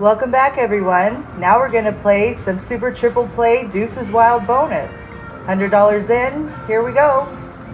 Welcome back, everyone. Now we're going to play some Super Triple Play Deuces Wild bonus. $100 in, here we go.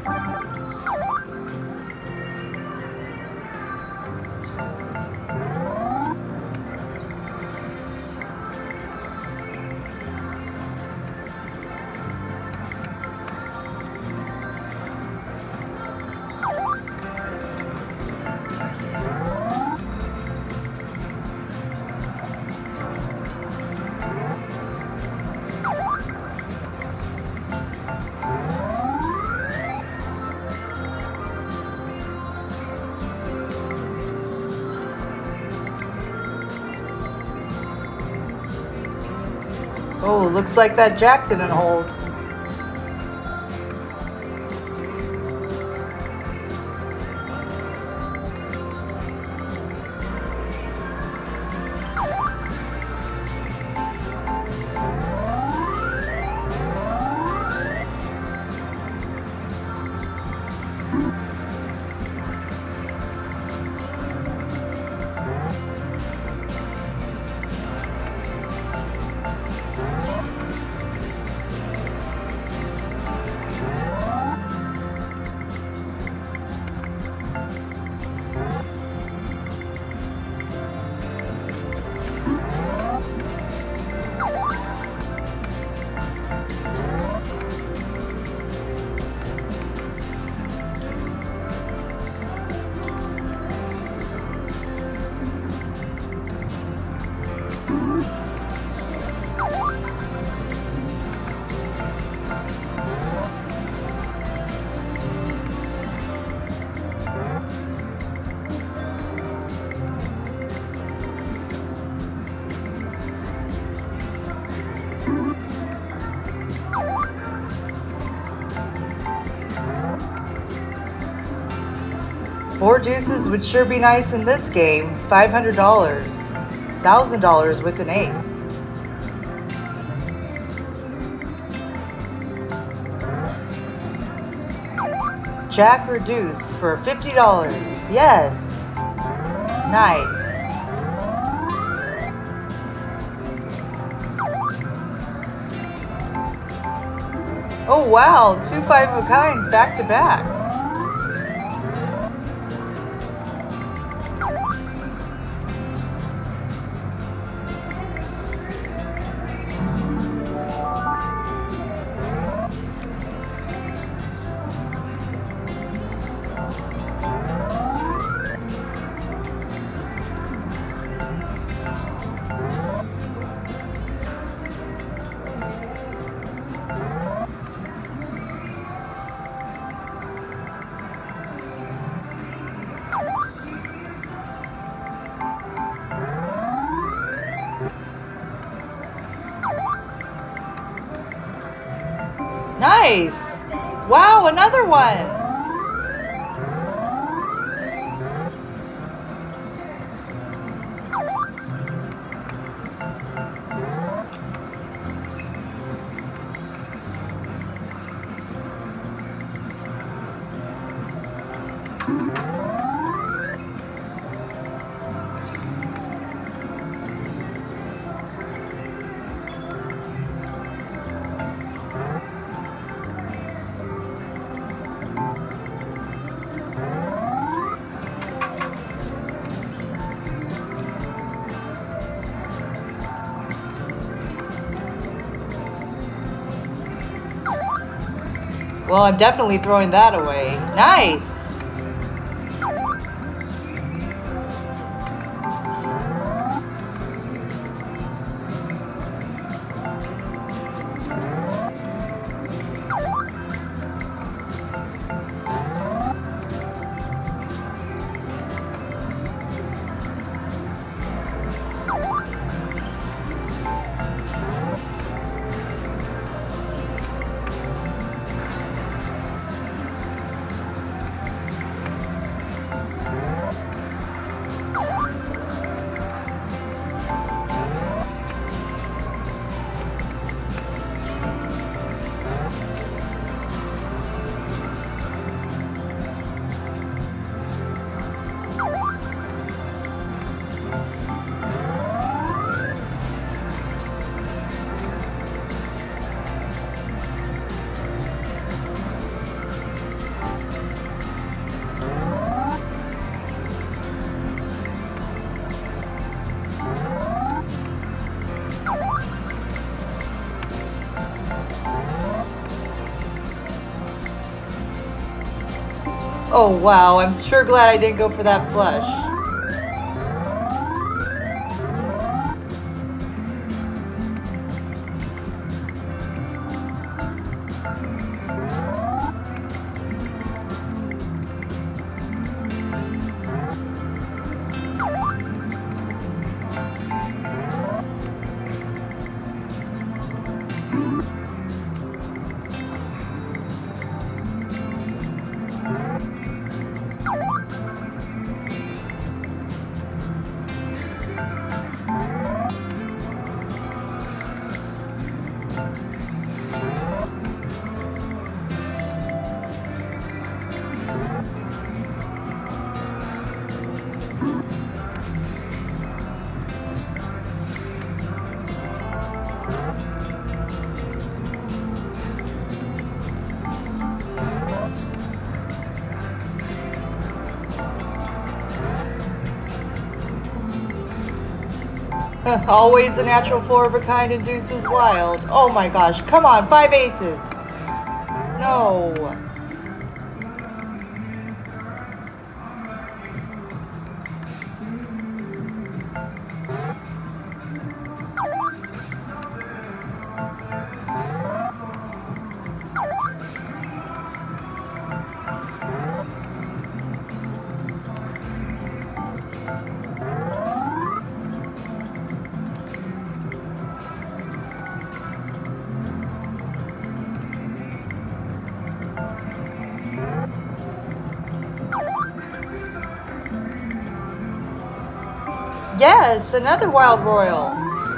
Oh, looks like that jack didn't hold. Four deuces would sure be nice in this game. $500, $1,000 with an ace. Jack or deuce for $50. Yes. Nice. Oh wow, two five of a kinds back to back. Nice! Wow, another one! Well, I'm definitely throwing that away. Nice! Oh wow, I'm sure glad I didn't go for that flush. Always the natural 4 of a kind in Deuces Wild. Oh my gosh, come on, 5 aces. No. Yes, another Wild Royal.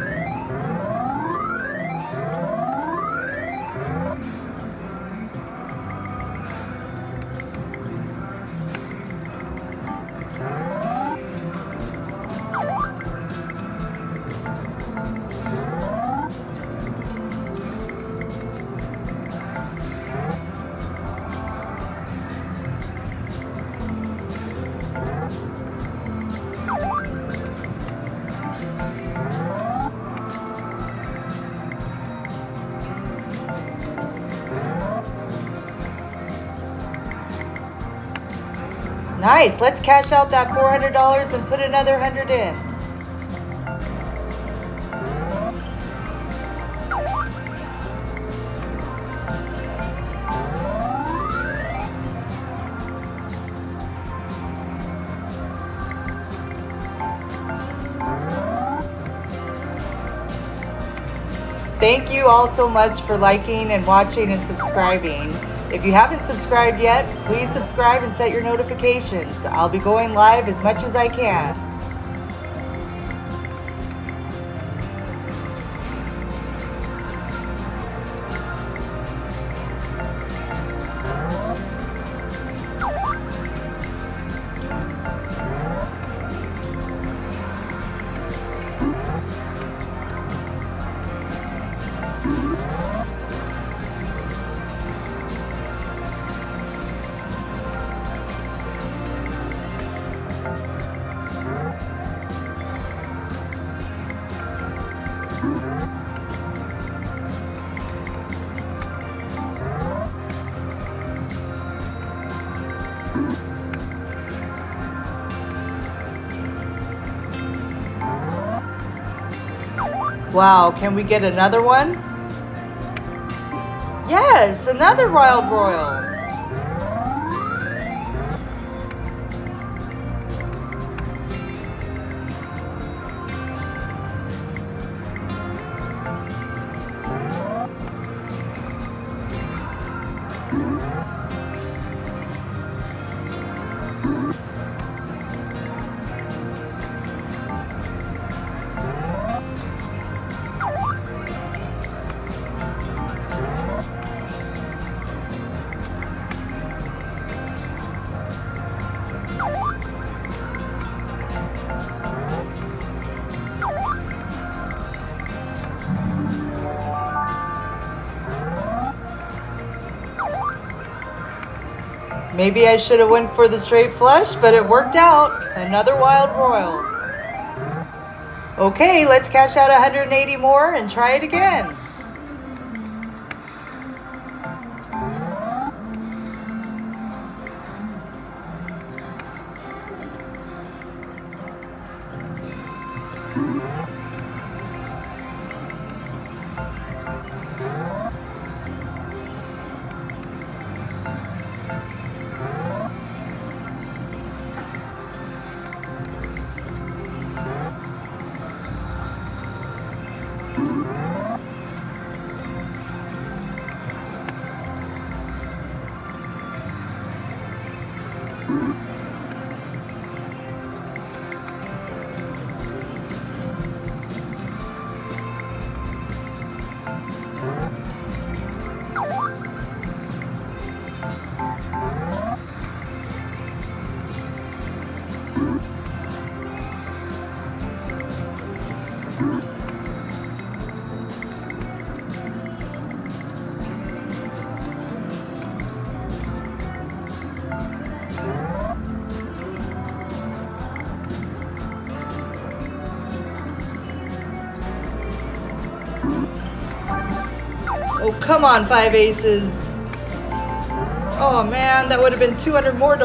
Nice, let's cash out that $400 and put another 100 in. Thank you all so much for liking and watching and subscribing. If you haven't subscribed yet, please subscribe and set your notifications. I'll be going live as much as I can. Wow, can we get another one? Yes, another Wild Royal. Maybe I should have went for the straight flush, but it worked out. Another Wild Royal. Okay, let's cash out 180 more and try it again. Oh, come on, 5 aces. Oh man, that would have been $200 more.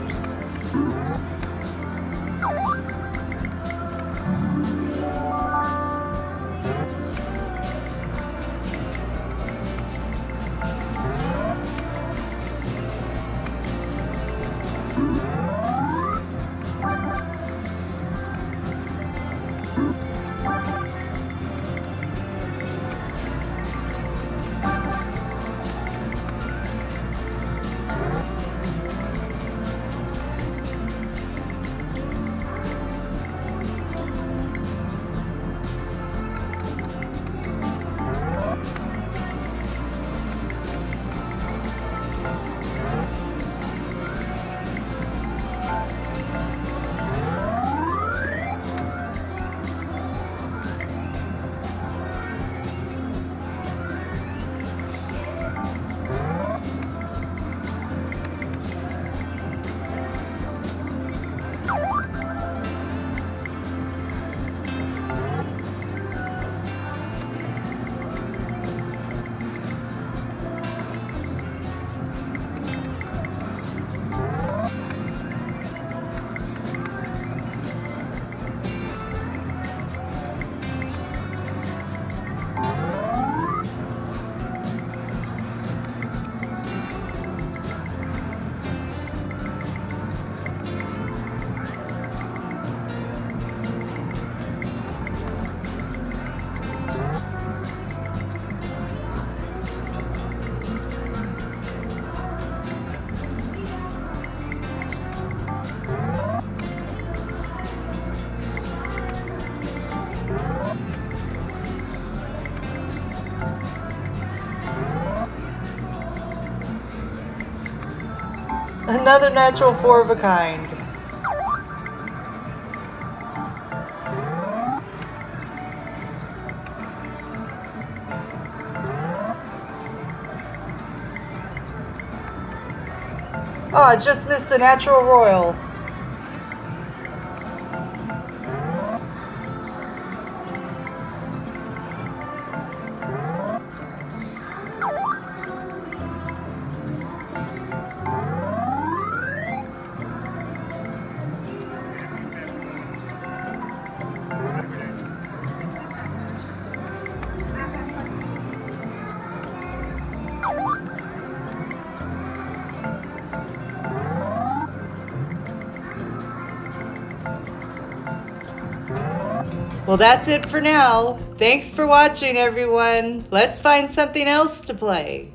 Another natural 4 of a kind. Oh, I just missed the natural royal. Well, that's it for now. Thanks for watching, everyone. Let's find something else to play.